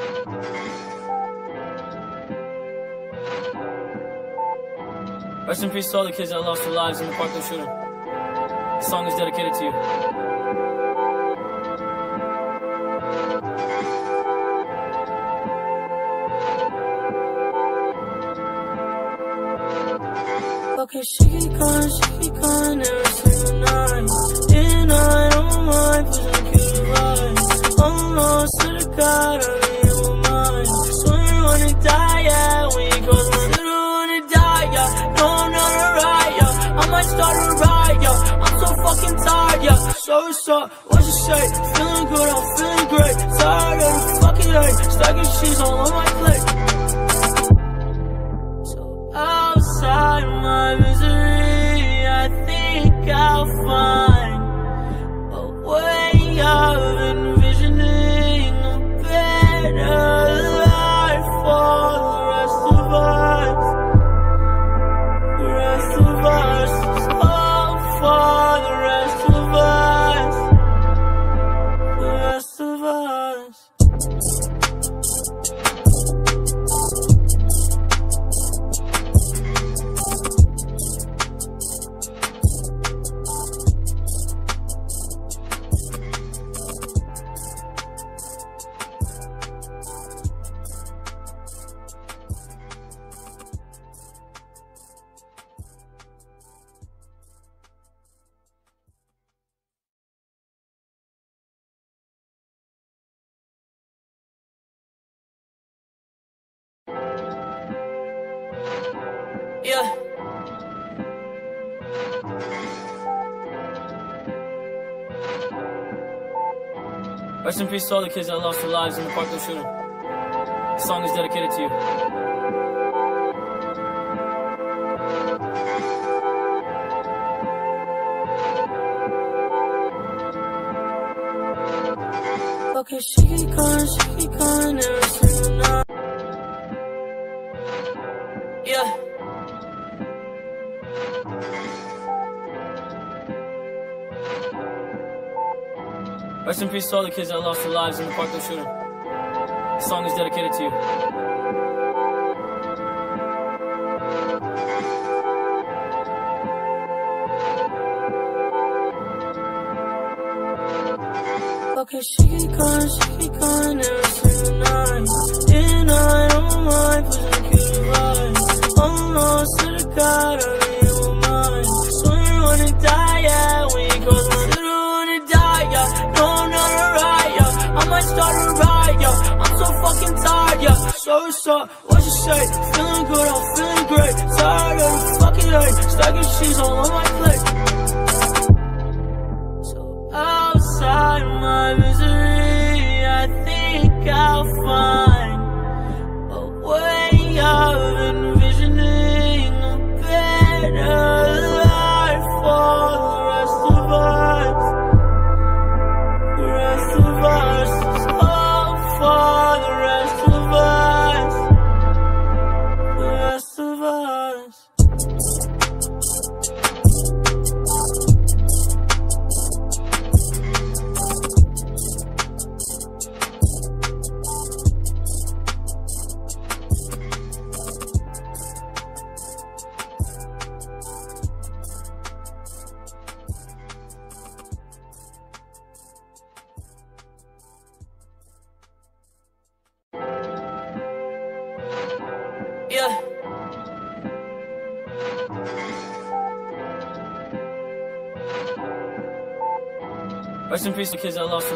Rest in peace to all the kids that lost their lives in the Parkland shooting. The song is dedicated to you. Okay, she keep calling every single night. And I don't mind pushing cute lies. Almost to the God, I really don't mind. So you wanna die, yeah, when you cross my little wanna die, yeah. No, I'm not a riot, I might start a riot. I'm so fucking tired, yeah. So, what you say? Feeling good, I'm feeling great. Tired of the fucking hate. Stacking cheese all on my plate. So outside my misery, I think I'll find a way of envisioning a better life for the rest of us. The rest of us, oh, for the rest of us. The rest of us. Yeah. Rest in peace to all the kids that lost their lives in the Parkland shooting. The song is dedicated to you. Okay, she keep calling every single night. Yeah. Rest in peace to all the kids that lost their lives in the Parkland shooting. The song is dedicated to you. Okay, she keep calling every single night. And I don't mind pushing cute lies. Almost to the God, I really don't mind. So you wanna die, yeah, when you cross my little wanna die, yeah. No, I'm not a riot, I might start a riot. I'm so fucking tired, yeah. So, what you say? Feeling good, I'm feeling great. Tired of the fucking hate. Stacking cheese all on my plate. So outside my misery, I think I'll find a way of envisioning a better life for the rest of us. The rest of us, oh, for the rest of us. The rest of us. Yeah. Rest in peace to the kids that lost their